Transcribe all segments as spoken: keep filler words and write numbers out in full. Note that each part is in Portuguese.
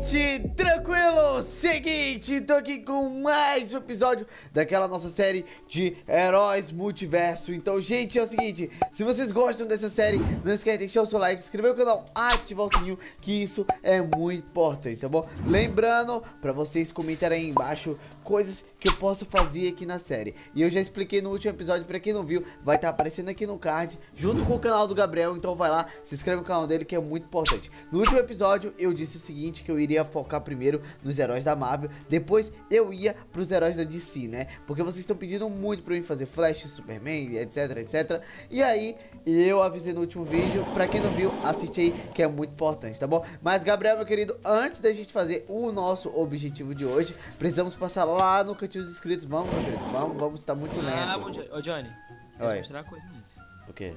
gente, tranquilo? Seguinte, tô aqui com mais um episódio daquela nossa série de Heróis Multiverso. Então, gente, é o seguinte, se vocês gostam dessa série, não esquece de deixar o seu like, se inscrever no canal, ativar o sininho, que isso é muito importante, tá bom? Lembrando, pra vocês comentarem aí embaixo coisas que eu posso fazer aqui na série. E eu já expliquei no último episódio, pra quem não viu, vai estar aparecendo aqui no card, junto com o canal do Gabriel. Então vai lá, se inscreve no canal dele, que é muito importante. No último episódio, eu disse o seguinte, que eu iria focar primeiro nos heróis da Marvel, depois eu ia pros heróis da D C, né? Porque vocês estão pedindo muito pra mim fazer Flash, Superman, etc, etc. E aí, eu avisei no último vídeo, pra quem não viu, assiste aí, que é muito importante, tá bom? Mas, Gabriel, meu querido, antes da gente fazer o nosso objetivo de hoje, precisamos passar lá no cantinho dos inscritos. Vamos, meu querido, vamos, vamos, tá muito lento. Ah, bom dia. Ô, Johnny, eu vou mostrar uma coisa antes. O quê?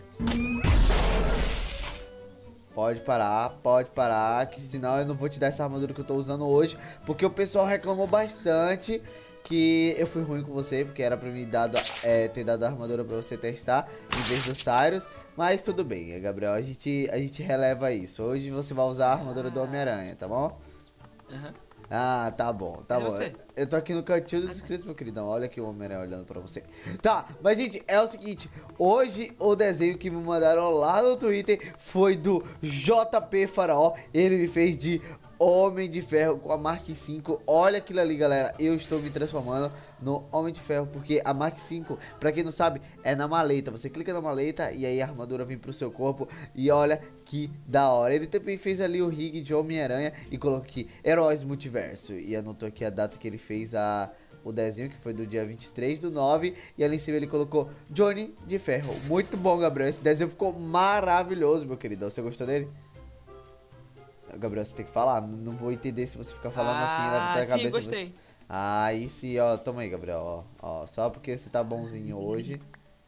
Pode parar, pode parar, que senão eu não vou te dar essa armadura que eu tô usando hoje, porque o pessoal reclamou bastante que eu fui ruim com você, porque era pra me dado, é, ter dado a armadura pra você testar em vez do Cyrus. Mas tudo bem, Gabriel, a gente, a gente releva isso. Hoje você vai usar a armadura do Homem-Aranha, tá bom? Aham. Ah, tá bom, tá Cadê bom. você? Eu tô aqui no cantinho dos inscritos, meu queridão. Olha aqui o Homem-Aranha olhando pra você. Tá, mas gente, é o seguinte. Hoje o desenho que me mandaram lá no Twitter foi do J P Faraó. Ele me fez de Homem de Ferro com a Mark cinco. Olha aquilo ali, galera. Eu estou me transformando no Homem de Ferro, porque a Mark cinco, pra quem não sabe, é na maleta. Você clica na maleta e aí a armadura vem pro seu corpo. E olha que da hora. Ele também fez ali o rig de Homem-Aranha e colocou aqui Heróis Multiverso. E anotou aqui a data que ele fez a... o desenho, que foi do dia vinte e três do nove. E ali em cima ele colocou Johnny de Ferro. Muito bom, Gabriel. Esse desenho ficou maravilhoso, meu querido. Você gostou dele? Gabriel, você tem que falar. Não vou entender se você ficar falando ah, assim, levantar a cabeça. Sim, gostei. Aí sim, ó. Toma aí, Gabriel, ó, ó. Só porque você tá bonzinho hoje.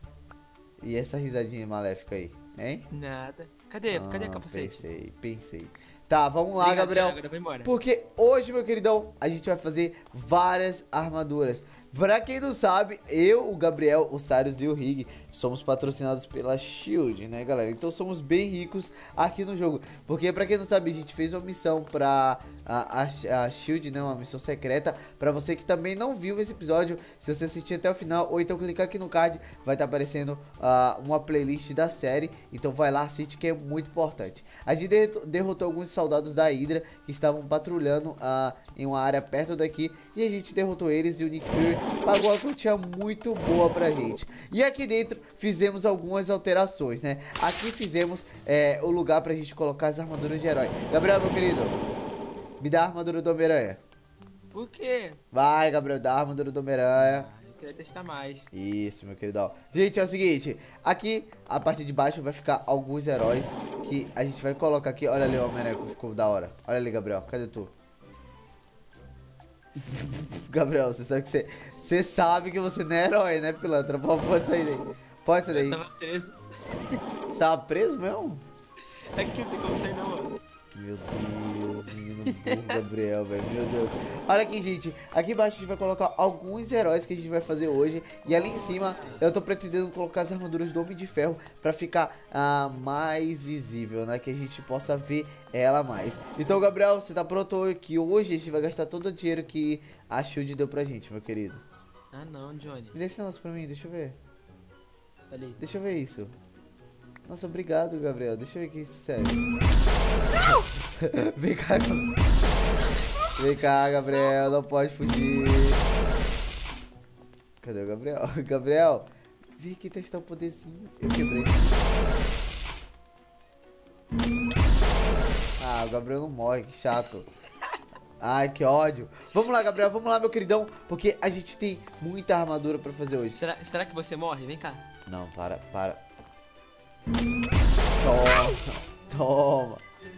E essa risadinha maléfica aí, hein? Nada. Cadê? Ah, Cadê a capacete? Pensei, pensei. Tá, vamos lá, Liga, Gabriel. Agora eu vou embora. Porque hoje, meu queridão, a gente vai fazer várias armaduras. Pra quem não sabe, eu, o Gabriel, o Cyrus e o Rig somos patrocinados pela Shield, né, galera? Então somos bem ricos aqui no jogo. Porque pra quem não sabe, a gente fez uma missão pra a, a, a Shield, né, uma missão secreta. Pra você que também não viu esse episódio, se você assistir até o final, ou então clicar aqui no card, vai estar aparecendo uh, uma playlist da série. Então vai lá, assiste, que é muito importante. A gente derrotou alguns soldados da Hydra que estavam patrulhando uh, em uma área perto daqui. E a gente derrotou eles e o Nick Fury pagou uma quantia muito boa pra gente. E aqui dentro fizemos algumas alterações, né? Aqui fizemos é, o lugar pra gente colocar as armaduras de herói. Gabriel, meu querido, me dá a armadura do Homem-Aranha. Por quê? Vai, Gabriel, dá a armadura do Homem-Aranha. Ah, eu queria testar mais. Isso, meu queridão. Gente, é o seguinte, aqui, a parte de baixo vai ficar alguns heróis que a gente vai colocar aqui. Olha ali o Homem-Aranha que ficou da hora. Olha ali, Gabriel, cadê tu? Gabriel, você sabe que você... Você sabe que você não é herói, né, pilantra? Pode sair daí. Pode sair daí. Eu tava preso. Você tava preso mesmo? Aqui não tem como sair não, mano. Meu Deus, menino burro, Gabriel, velho. Meu Deus. Olha aqui, gente. Aqui embaixo a gente vai colocar alguns heróis que a gente vai fazer hoje. E ali em cima eu tô pretendendo colocar as armaduras do Homem de Ferro pra ficar ah, mais visível, né? Que a gente possa ver ela mais. Então, Gabriel, você tá pronto? Que hoje a gente vai gastar todo o dinheiro que a Shield deu pra gente, meu querido. Ah não, Johnny. Me dê esse negócio pra mim, deixa eu ver. Olha aí. Deixa eu ver isso. Nossa, obrigado, Gabriel. Deixa eu ver que isso serve. Vem cá, Gabriel. Vem cá, Gabriel. Não pode fugir. Cadê o Gabriel? Gabriel, vem aqui testar o poderzinho. Eu quebrei. Ah, o Gabriel não morre. Que chato. Ai, que ódio. Vamos lá, Gabriel. Vamos lá, meu queridão. Porque a gente tem muita armadura pra fazer hoje. Será, será que você morre? Vem cá. Não, para, para. Toma, toma,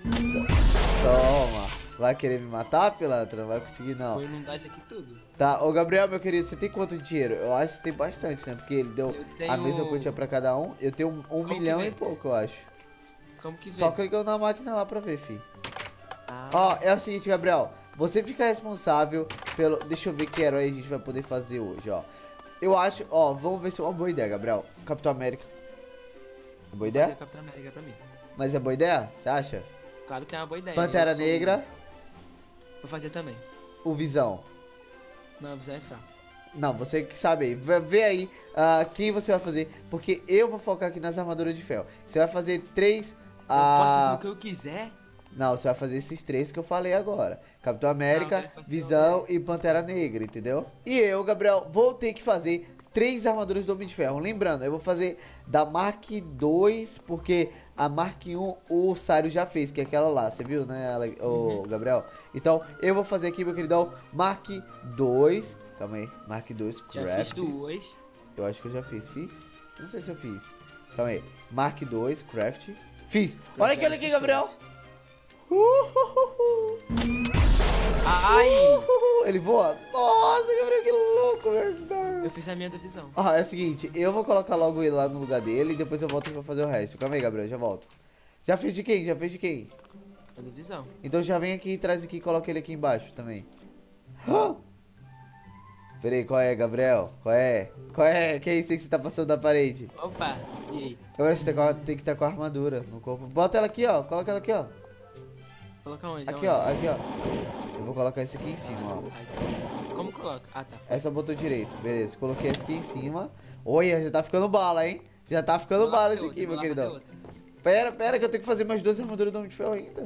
toma. Vai querer me matar, pilantra? Não vai conseguir, não. Vou inundar isso aqui tudo. Tá, ô Gabriel, meu querido, você tem quanto dinheiro? Eu acho que você tem bastante, né? Porque ele deu Eu tenho... a mesma quantia pra cada um. Eu tenho um, um milhão e pouco, eu acho. Como que Só vem? clicou na máquina lá pra ver, fi. Ah. Ó, é o seguinte, Gabriel. Você fica responsável pelo... Deixa eu ver que herói a gente vai poder fazer hoje, ó. Eu acho... Ó, vamos ver se é uma boa ideia, Gabriel. Capitão América. É boa ideia? Você é Capitão América pra mim. Mas é boa ideia? Você acha? Claro que é uma boa ideia. Pantera eu sou- Negra. Vou fazer também. O Visão? Não, a visão é fraca. Não, você que sabe aí. Vê vê aí uh, quem você vai fazer. Porque eu vou focar aqui nas armaduras de ferro. Você vai fazer três. Eu posso fazer Uh... o que eu quiser? Não, você vai fazer esses três que eu falei agora. Capitão América, Não, eu quero fazer Visão e Pantera Negra, entendeu? E eu, Gabriel, vou ter que fazer três armaduras do Homem de Ferro. Lembrando, eu vou fazer da Mark dois, porque a Mark um o Sário já fez, que é aquela lá, você viu, né, o Uhum. Gabriel? Então, eu vou fazer aqui, meu queridão, Mark dois. Calma aí, Mark dois Já Craft. fiz duas. Eu acho que eu já fiz, fiz? Não sei se eu fiz. Calma aí, Mark dois Craft. Fiz. Olha aqui, olha aqui, Gabriel. Uhuhuhu. Ai! Uhuhu. Ele voa. Nossa, Gabriel, que louco, meu irmão. Eu fiz a minha da visão. Ah, é o seguinte, eu vou colocar logo ele lá no lugar dele e depois eu volto e vou fazer o resto. Calma aí, Gabriel, já volto. Já fez de quem? Já fez de quem? A da visão. Então já vem aqui, traz aqui e coloca ele aqui embaixo também. Ah! Peraí, qual é, Gabriel? Qual é? Qual é? Que é isso aí que você tá passando da parede? Opa! E aí? Gabriel, você tem que- tem que estar com a armadura no corpo. Bota ela aqui, ó. Coloca ela aqui, ó. Coloca onde? Aqui, Aonde? ó. Aqui, ó. Eu vou colocar esse aqui em cima, ó. Aqui. Como coloca? Ah, tá. É só botão direito. Beleza, coloquei esse aqui em cima. Olha, já tá ficando bala, hein? Já tá ficando Vou lá bala fazer esse outra, aqui, vou meu lá fazer queridão. outra. Pera, pera, que eu tenho que fazer mais duas armaduras do Homem de Ferro ainda.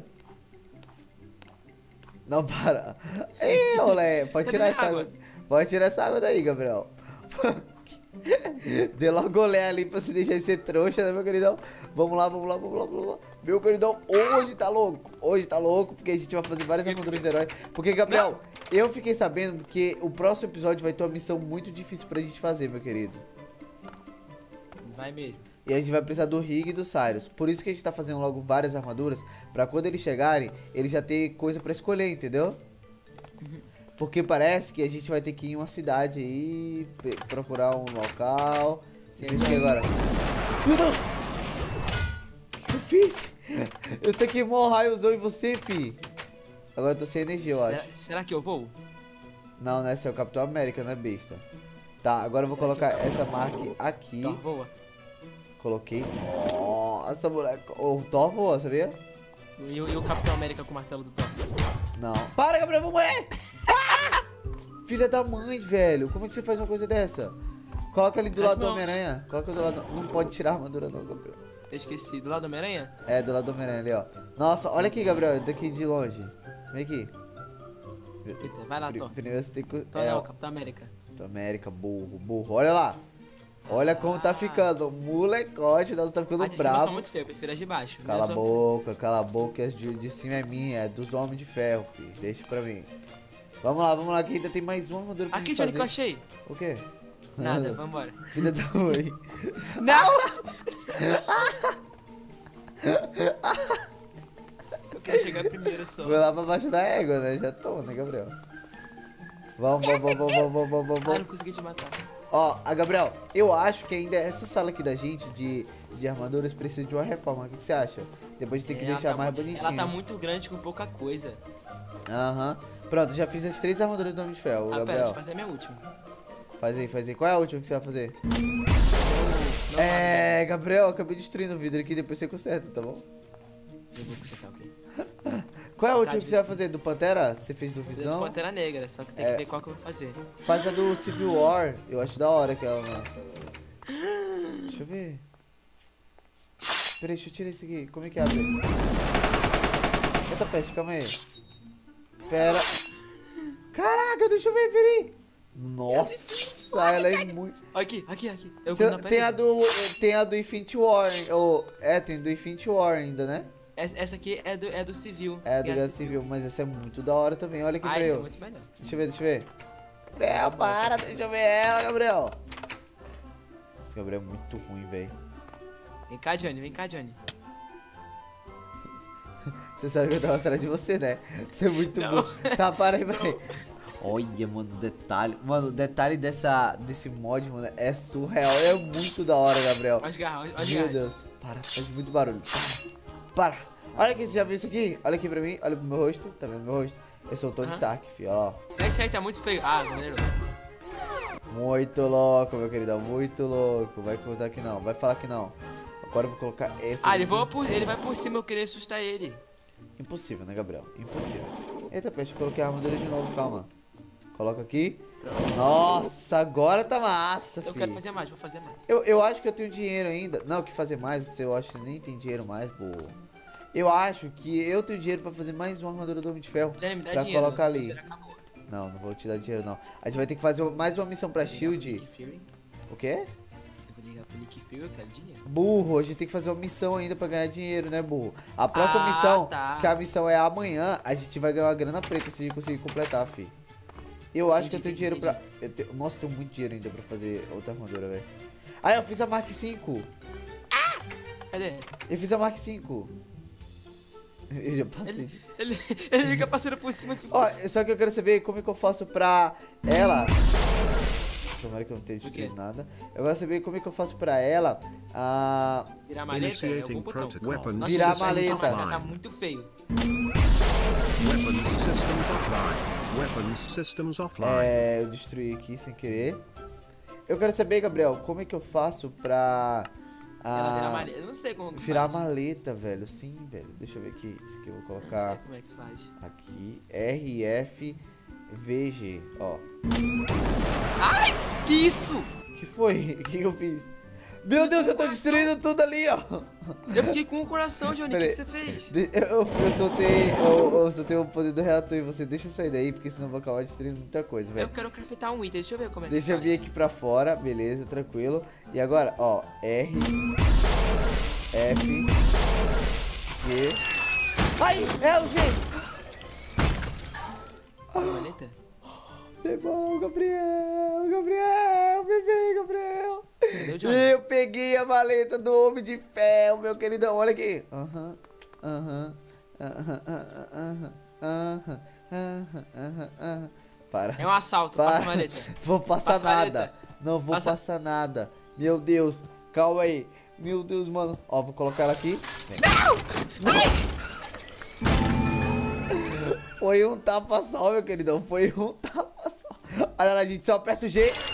Não, para. Ei, olé, pode Cadê tirar minha essa água. água? Pode tirar essa água daí, Gabriel. Dê logo olé ali pra você deixar de ser trouxa, né, meu queridão? Vamos lá, vamos lá, vamos lá, vamos lá. Meu queridão, hoje tá louco. Hoje tá louco, porque a gente vai fazer várias armaduras de herói. Porque, Gabriel, eu fiquei sabendo que o próximo episódio vai ter uma missão muito difícil pra gente fazer, meu querido. Vai mesmo. E a gente vai precisar do Rig e do Cyrus. Por isso que a gente tá fazendo logo várias armaduras. Pra quando eles chegarem, eles já ter coisa pra escolher, entendeu? Porque parece que a gente vai ter que ir em uma cidade aí, pe- procurar um local. Você pensa que agora? Meu Deus! O que, que eu fiz? Eu taquei mó raiozão em você, fi. Agora eu tô sem energia, eu Será, acho. será que eu vou? Não, né? Esse é o Capitão América, não é besta. Tá, agora eu vou colocar essa marca aqui. Então, voa. Coloquei. Nossa, moleque. O Thor voa, sabia? E, o- e o Capitão América com o martelo do Thor? Não. Para, Gabriel, vou morrer! Ah! Filha da mãe, velho. Como é que você faz uma coisa dessa? Coloca ali do Faz lado do não. Homem-Aranha. Coloca do lado. Não pode tirar a armadura, não, Gabriel. Eu esqueci. Do lado do Homem-Aranha? É, do lado do Homem-Aranha ali, ó. Nossa, olha aqui, Gabriel. Daqui de longe. Vem aqui. Eita, vai lá, Pri- Thor. Primeiro você tem que. Thor É, não, ó. Capitão América. Capitão América, burro, burro. Olha lá. Olha como tá Ah. ficando. Molecote, nossa, tá ficando As de cima são bravo. muito feias, eu prefiro as de baixo. Cala a Mas eu- boca, cala a boca, as de, de cima é minha, é dos homens de ferro, filho. Deixa pra mim. Vamos lá, vamos lá, que ainda tem mais uma armadura pra Aqui, gente Johnny, que eu fazer. achei. O quê? Nada, vambora. Filha da mãe. Não! Eu queria chegar primeiro só. Foi lá pra baixo da égua, né? Já tô, né, Gabriel? Vamos, vamos, vamos, vamos, vamos, vamos, vamos, Ah, vamos. não consegui te matar. Ó, a Gabriel, eu acho que ainda essa sala aqui da gente de, de armaduras precisa de uma reforma. O que, que você acha? Depois a gente tem que Ela deixar tá mais mu- bonitinho. Ela tá muito grande com pouca coisa. Aham. Pronto, já fiz as três armaduras do Homem de Ferro, Ah, pera, Gabriel. deixa eu fazer a minha última. Faz aí, faz aí. Qual é a última que você vai fazer? Não, É, Gabriel, eu acabei destruindo o vidro aqui, depois você conserta, tá bom? Eu vou consertar, ok. Qual é a última Tá, que você vai fazer? Do Pantera? Você fez do Fiz a de Visão? Pantera Negra, só que tem É. que ver qual que eu vou fazer. Faz a do Civil War. Eu acho da hora aquela, mano. Deixa eu ver. Peraí, deixa eu tirar isso aqui. Como é que abre? Eita peste, calma aí. Pera. Caraca, deixa eu ver, peraí. Nossa, ela é muito... Aqui, aqui, aqui. Eu Cê- vi na tem, a parede. do, tem a do Infinity War. Ou, é, tem do Infinity War ainda, né? Essa, essa aqui é do, é do civil. É, do Guerra Guerra Civil, mas essa é muito da hora também. Olha aqui Ah, pra essa é eu. muito melhor. Deixa eu ver, deixa eu ver. Gabriel, para, deixa eu ver ela, Gabriel. Esse Gabriel é muito ruim, velho. Vem cá, Johnny, vem cá, Johnny. Você sabe que eu tava atrás de você, né? Você é muito Não. bom. Tá, para aí, peraí. Olha, mano, o detalhe. Mano, o detalhe dessa, desse mod, mano, é surreal. É muito da hora, Gabriel. Olha as garras, olha as Meu garras. Deus. Para, faz muito barulho. Para. Para. Olha aqui, você já viu isso aqui? Olha aqui pra mim, olha pro meu rosto. Tá vendo meu rosto? Eu sou o Tony Aham. Stark, filho, ó. Esse aí tá muito feio. Ah, melhorou. Muito louco, meu queridão, muito louco. Vai voltar aqui não, vai falar que não. Agora eu vou colocar esse. Ah, ele, aqui. voa por, ele vai por cima, eu queria assustar ele. Impossível, né, Gabriel? Impossível. Eita, peixe, eu coloquei a armadura de novo, calma. Coloca aqui. Nossa, agora tá massa, filho. Eu quero fazer mais, vou fazer mais. Eu, eu acho que eu tenho dinheiro ainda. Não, que fazer mais, eu acho que você nem tem dinheiro mais, boa. Eu acho que eu tenho dinheiro pra fazer mais uma armadura do Homem de Ferro. Johnny, me dá Pra dinheiro, colocar meu ali. dinheiro acabou. Não, não vou te dar dinheiro, não. A gente vai ter que fazer mais uma missão pra Shield. Nick Fury. O quê? Eu vou ligar pro Nick Fury, eu quero dinheiro. Burro, a gente tem que fazer uma missão ainda pra ganhar dinheiro, né, burro? A próxima Ah, missão, tá. que a missão é amanhã, a gente vai ganhar uma grana preta se a gente conseguir completar, fi. Eu acho que eu tenho dinheiro pra... Eu tenho... Nossa, eu tenho muito dinheiro ainda pra fazer outra armadura, velho. Ah, eu fiz a Mark cinco. Cadê? Eu fiz a Mark cinco. Eu já passei. Ele, ele, ele fica passando por cima. Fica... Ó, só que eu quero saber como é que eu faço pra ela... Tomara que eu não tenha destruído nada. Eu quero saber como é que eu faço pra ela... Ah... Virar a maleta é algum botão. Nossa, Virar a esse sistema maleta. Tá muito feio. Weapons systems offline. Weapons systems offline. É, eu destruí aqui sem querer. Eu quero saber, Gabriel, como é que eu faço pra... Ela virar a Ah, maleta. Eu não sei como que virar a faz. maleta, velho. Sim, velho. Deixa eu ver aqui. Isso aqui eu vou Eu não colocar sei como é que faz. aqui. R F V G. Ó. Ai! Que isso? Que foi? O que eu fiz? Meu Deus, eu tô destruindo tudo ali, ó. Eu fiquei com o coração, Johnny. O que, Peraí. que você fez? De- Eu, eu, eu soltei. Eu, eu soltei o poder do reator e você deixa eu sair daí, porque senão eu vou acabar destruindo muita coisa, Eu velho. quero craftar um item. Deixa eu ver como é que Deixa eu faz. vir aqui pra fora, beleza, tranquilo. E agora, ó, R F G. Ai, é o G! Maleta? Pegou, Gabriel, Gabriel, bebê, Gabriel. Cadê o Johnny? Eu peguei a maleta do Homem de Ferro, meu queridão, olha aqui. Aham, aham, aham, aham, aham, aham, aham, aham. Para. É um assalto. Para. Passa a maleta. Vou passar Passa a nada. maleta. Não vou Passa- passar nada. Meu Deus, calma aí. Meu Deus, mano. Ó, vou colocar ela aqui. Vem. Foi um tapa só, meu queridão. Foi um tapa só. Olha lá, gente. Só aperta o G. Isso,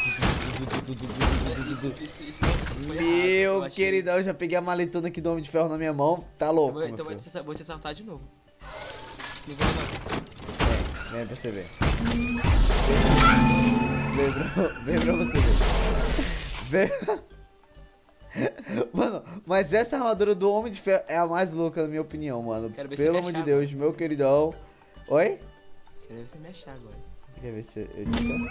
isso, isso, isso foi errado. Eu Meu achei- queridão, eu já peguei a maletona aqui do Homem de Ferro na minha mão. Tá Eu louco, vou, meu então vou filho. te, vou te assaltar de novo. Não vou não. Vem, vem pra você ver. Vem pra, vem pra você ver. Vem. Mano, mas essa armadura do Homem de Ferro é a mais louca, na minha opinião, mano. Quero ver se Pelo me amor de achar Deus, meu queridão. Oi? Quero ver você me achar agora. Quer ver se eu te chamo?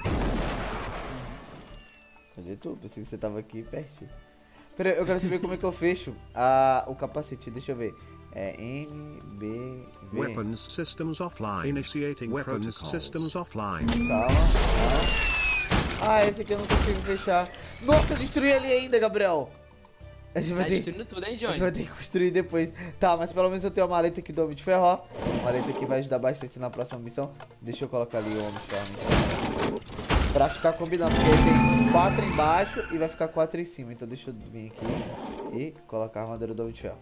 Cadê tu? Pensei que você tava aqui pertinho. Pera aí, eu quero saber como é que eu fecho a, o capacete. Deixa eu ver. É N, B, V. Weapons systems offline. Initiating weapons systems offline. Calma, calma. Ah, esse aqui eu não consigo fechar. Nossa, eu destruí ali ainda, Gabriel. A gente vai Tá ter, destruindo tudo, hein, a Johnny? gente vai ter que construir depois. Tá, mas pelo menos eu tenho a maleta aqui do Homem de Ferro, ó. Essa maleta aqui vai ajudar bastante na próxima missão. Deixa eu colocar ali o Homem de Ferro em cima. Pra ficar combinando, porque tem quatro embaixo e vai ficar quatro em cima. Então deixa eu vir aqui e colocar a armadura do Homem de Ferro.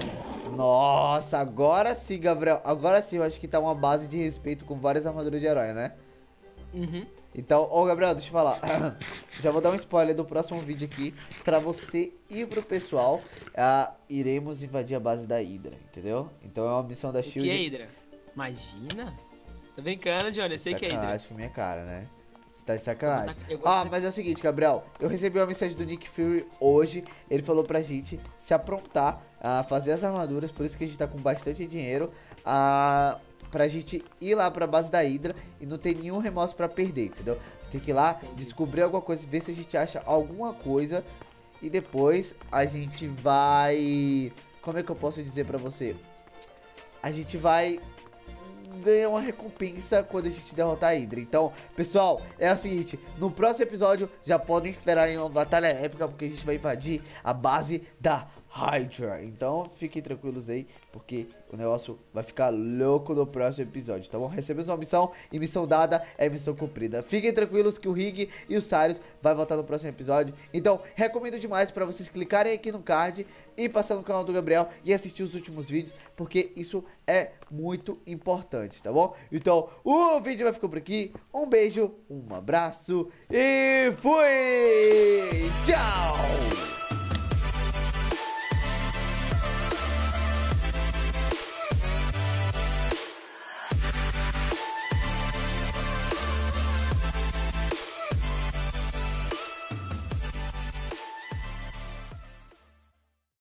Nossa, agora sim, Gabriel. Agora sim, eu acho que tá uma base de respeito com várias armaduras de herói, né? Uhum. Então, ô Gabriel, deixa eu falar. Já vou dar um spoiler do próximo vídeo aqui pra você e pro pessoal. Ah, iremos invadir a base da Hydra, entendeu? Então é uma missão da O Shield. que é Hydra? Imagina? Tá brincando, Johnny? Eu sei que é Hydra. Sacanagem com minha cara, né? Você tá de sacanagem. Eu vou- Ah, mas é o seguinte, Gabriel. Eu recebi uma mensagem do Nick Fury hoje. Ele falou pra gente se aprontar a fazer as armaduras. Por isso que a gente tá com bastante dinheiro. Ah, pra gente ir lá pra base da Hydra e não ter nenhum remorso pra perder, entendeu? A gente tem que ir lá, descobrir alguma coisa, ver se a gente acha alguma coisa. E depois a gente vai... Como é que eu posso dizer pra você? A gente vai ganhar uma recompensa quando a gente derrotar a Hydra. Então, pessoal, é o seguinte, no próximo episódio já podem esperar em uma batalha épica, porque a gente vai invadir a base da Hydra. Então, fiquem tranquilos aí, porque o negócio vai ficar louco no próximo episódio, tá bom? Recebemos uma missão e missão dada é missão cumprida. Fiquem tranquilos que o Rig e o Sirius vai voltar no próximo episódio. Então, recomendo demais pra vocês clicarem aqui no card e passar no canal do Gabriel e assistir os últimos vídeos, porque isso é muito importante, tá bom? Então, o vídeo vai ficando por aqui. Um beijo, um abraço e fui! Tchau!